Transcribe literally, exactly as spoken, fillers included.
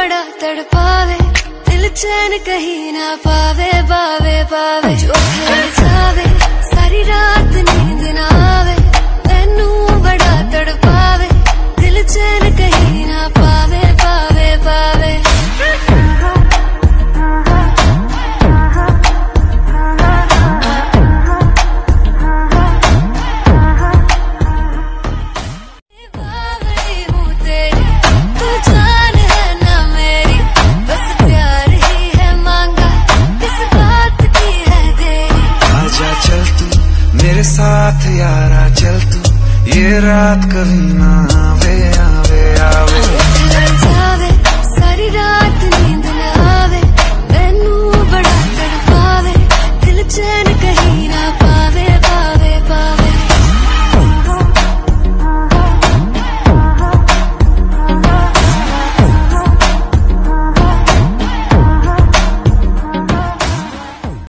बड़ा तड़पावे, दिल चैन कहीं ना पावे, पावे पावे जो फैल जावे सारी रात नींद